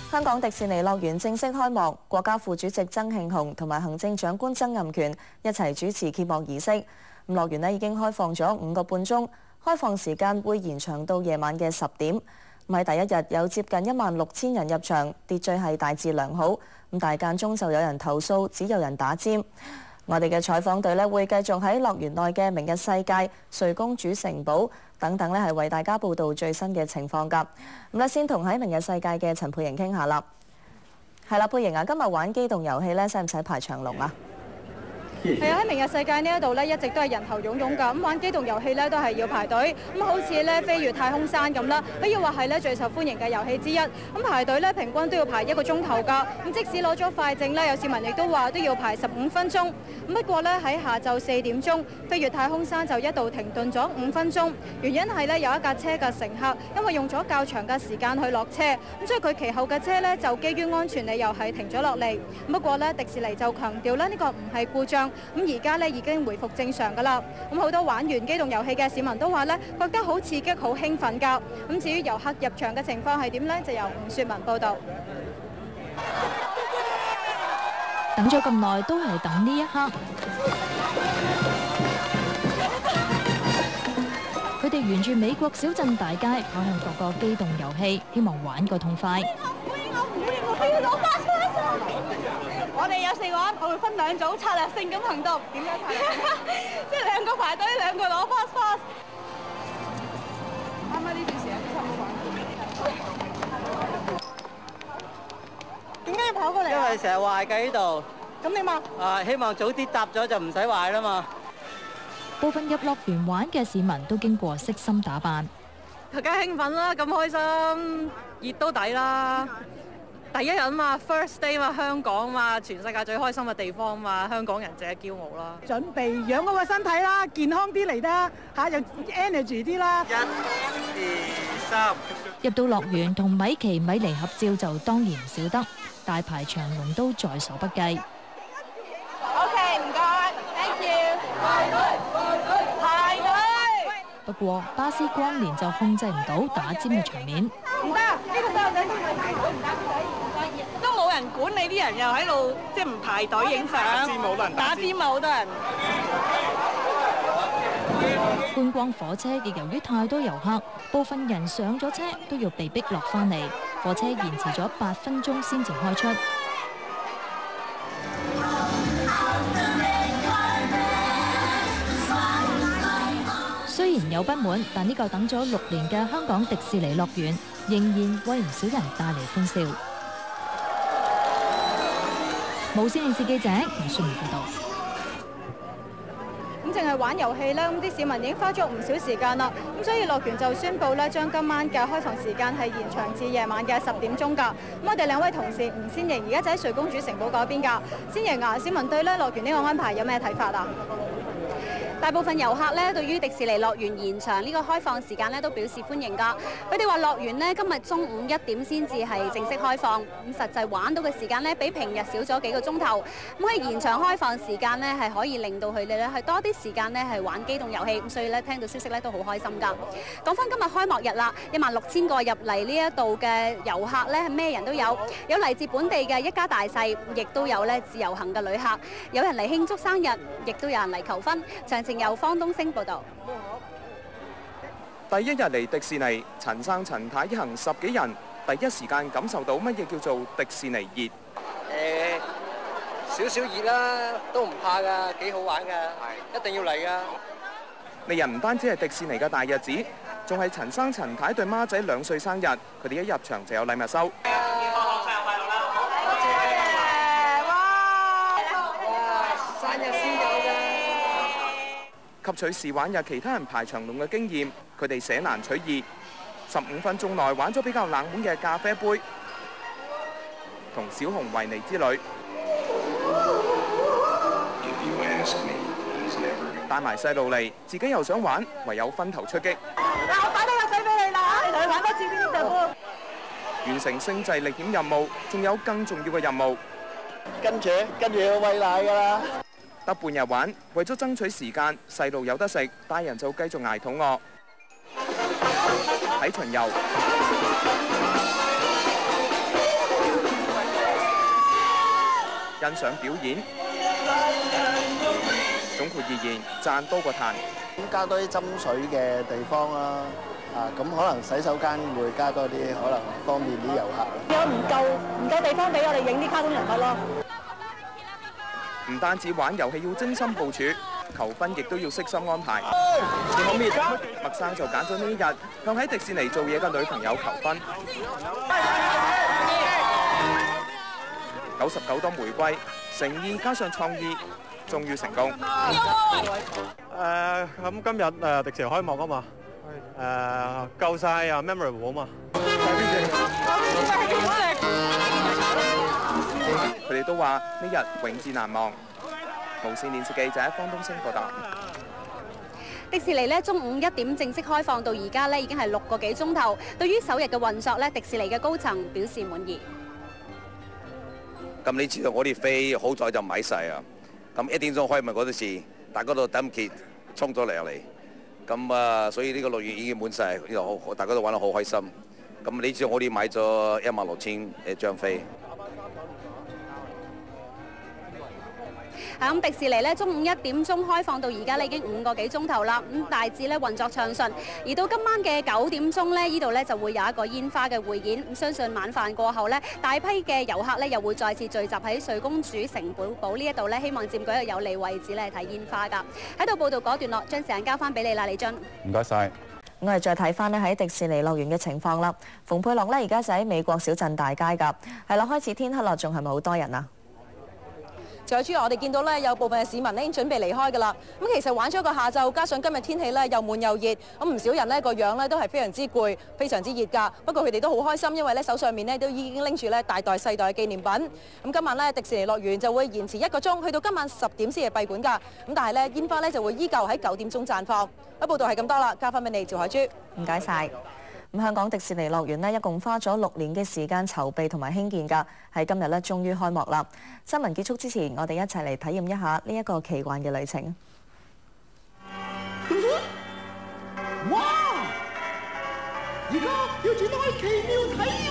香港迪士尼樂園正式開幕，國家副主席曾慶紅同埋行政長官曾蔭權一齊主持揭幕儀式。樂園已經開放咗5個半鐘，開放時間會延長到夜晚嘅10點。喺第一日有接近16000人入場，秩序係大致良好。但係間中就有人投訴，只有人打尖。我哋嘅採訪隊會繼續喺樂園內嘅明日世界、睡公主城堡等等係為大家報道最新嘅情況㗎。咁先同喺明日世界嘅陳佩瑩傾下啦。係啦，佩瑩啊，今日玩機動遊戲使唔使排長龍啊？ 係啊，喺明日世界呢一度一直都係人頭湧湧㗎。咁玩機動遊戲都係要排隊。咁好似飛越太空山咁啦，可以話係最受歡迎嘅遊戲之一。咁排隊平均都要排1個鐘頭㗎。咁即使攞咗快證有市民亦都話都要排15分鐘。不過喺下晝4點鐘，飛越太空山就一度停頓咗5分鐘。原因係有一架車嘅乘客因為用咗較長嘅時間去落車，咁所以佢其後嘅車就基於安全理由係停咗落嚟。不過迪士尼就強調呢個唔係故障。咁而家已經回復正常㗎啦。咁好多玩完機動遊戲嘅市民都話覺得好刺激、好興奮㗎。咁至於遊客入場嘅情況係點呢？就由吳雪文報導。 等咗咁耐，都係等呢一刻。佢哋沿住美國小鎮大街跑向各個機動遊戲，希望玩個痛快。 我哋有4個人，我會分2組策略性咁行動。點樣策略？即係2個排隊，2個攞 pass。啱啱呢段時間差唔多玩。點解要跑過嚟？ 因為成日壞㗎呢度。 咁點啊？ 希望早啲搭咗就唔使壞啦嘛。 部分入樂園玩嘅市民都經過悉心打扮。 梗係興奮啦，咁開心，熱都抵啦。第一日嘛 ，first day 嘛，香港嘛，全世界最開心嘅地方嘛，香港人值得驕傲啦。準備養好個身體啦，健康啲嚟得嚇，又 energy 啲啦。1、 2、3。 入到樂園同米奇米妮合照就當然唔少得，大排長龍都在所不計。 OK， 唔該 ，thank you。排隊，排隊。 不過巴斯光年就控制唔到打尖嘅場面。 唔得，呢個細路仔先去排隊，唔得。都冇人管你啲人，又喺度即係唔排隊影相。打尖咪好多人。 觀光火車亦由於太多遊客，部分人上咗車都要被逼落返嚟，火車延遲咗8分鐘先至開出。雖然有不滿，但呢個等咗6年嘅香港迪士尼樂園，仍然為唔少人帶嚟歡笑。無線電視記者吳雪兒報道。 咁淨係玩遊戲啦，咁啲市民已經花咗唔少時間啦。咁所以樂園就宣布將今晚嘅開放時間係延長至夜晚嘅10點鐘㗎。咁我哋2位同事吳先瑩而家就喺睡公主城堡嗰邊㗎。先瑩啊，市民對樂園呢個安排有咩睇法啊？大部分遊客對於迪士尼樂園延長呢個開放時間都表示歡迎㗎。佢哋話樂園今日中午1點先至係正式開放，咁實際玩到嘅時間比平日少咗幾個鐘頭。咁喺延長開放時間係可以令到佢哋係多啲時間係玩機動遊戲，咁所以聽到消息都好開心㗎。講翻今日開幕日啦，16000個入嚟呢一度嘅遊客係咩人都有，有嚟自本地嘅一家大細，亦都有自由行嘅旅客，有人嚟慶祝生日，亦都有人嚟求婚。正由方東升報導。 第一日嚟迪士尼，陳生陳太一行10幾人，第一時間感受到乜嘢叫做迪士尼熱。 少少熱啦，都唔怕㗎，幾好玩㗎，一定要嚟㗎。 呢日唔單止係迪士尼嘅大日子，仲係陳生陳太對孖仔2歲生日，佢哋一入場就有禮物收。吸取試玩日其他人排長龍嘅經驗，佢哋捨難取易，15分鐘內玩咗比較冷門嘅咖啡杯同小熊維尼之旅，帶埋細路嚟，自己又想玩，唯有分頭出擊。 嗱，我擺低個水俾你啦，你同佢玩多次邊度？ 完成星際歷險任務，仲有更重要嘅任務。 跟住要餵奶㗎啦。 得半日玩，為咗爭取時間，細路有得食，大人就繼續捱肚餓。睇巡遊， 欣賞表演。總括而言，讚多過彈。 咁加多啲斟水嘅地方啦，咁可能洗手間會加多啲，可能方便啲遊客。 有唔夠地方俾我哋影啲卡通人物咯。 唔單止玩遊戲要精心部署，求婚亦都要悉心安排。麥生就揀咗呢一日向喺迪士尼做嘢嘅女朋友求婚。99朵玫瑰，誠意加上創意，終於成功。 咁今日迪士尼開幕啊嘛，夠晒啊 memorable 啊嘛。 佢哋都話呢日永誌難忘。無線電視記者方東升報道。 迪士尼咧中午1點正式開放到而家咧已經係6個幾鐘頭。對於首日嘅運作咧，迪士尼嘅高層表示滿意。 咁你知道我啲飛好彩就買晒啊！咁1點鐘開幕嗰陣時，大家都等唔切衝咗嚟。咁所以呢個樂園已經滿晒，大家都玩得好開心。咁你知道我哋買咗16,000張飛。 咁迪士尼咧中午1點鐘開放到而家咧已經5個幾鐘頭啦，咁大致咧運作暢順。而到今晚嘅9點鐘咧，呢度咧就會有一個煙花嘅匯演。咁相信晚飯過後咧，大批嘅遊客咧又會再次聚集喺睡公主城堡呢一度咧，希望佔據一個有利位置咧睇煙花㗎。喺度報道嗰段落，將時間交翻俾你啦，李津。 唔該晒。 我哋再睇翻咧喺迪士尼樂園嘅情況啦。馮佩樂咧而家就喺美國小鎮大街㗎，係啦，開始天黑啦，仲係咪好多人啊？ 仲有我哋見到咧，有部分嘅市民咧已經準備離開㗎啦。咁其實玩咗個下晝，加上今日天氣咧又悶又熱，咁唔少人呢個樣咧都係非常之攰，非常之熱㗎。不過佢哋都好開心，因為咧手上面咧都已經拎住咧大袋細袋嘅紀念品。咁今晚咧迪士尼樂園就會延遲1個鐘，去到今晚10點先係閉館㗎。咁但係咧煙花咧就會依舊喺9點鐘綻放。報道係咁多啦，交翻俾你趙海珠。 唔該晒。咁香港迪士尼樂園呢，一共花咗6年嘅時間籌備同埋興建㗎，喺今日咧終於開幕啦。新聞結束之前，我哋一齊嚟體驗一下呢一個奇幻嘅旅程。 哇！而家要展開奇妙體驗。